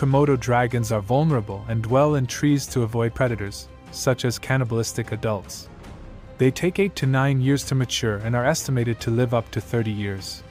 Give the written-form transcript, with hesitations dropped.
Comodo dragons are vulnerable and dwell in trees to avoid predators, such as cannibalistic adults. They take 8 to 9 years to mature and are estimated to live up to 30 years.